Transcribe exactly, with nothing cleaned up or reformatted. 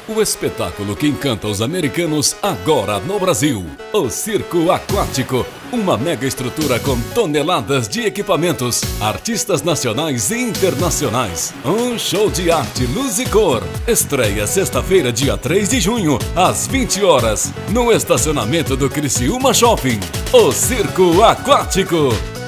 O espetáculo que encanta os americanos agora no Brasil. O Circo Aquático. Uma mega estrutura com toneladas de equipamentos, artistas nacionais e internacionais. Um show de arte, luz e cor. Estreia sexta-feira, dia três de junho, às vinte horas, no estacionamento do Criciúma Shopping. O Circo Aquático.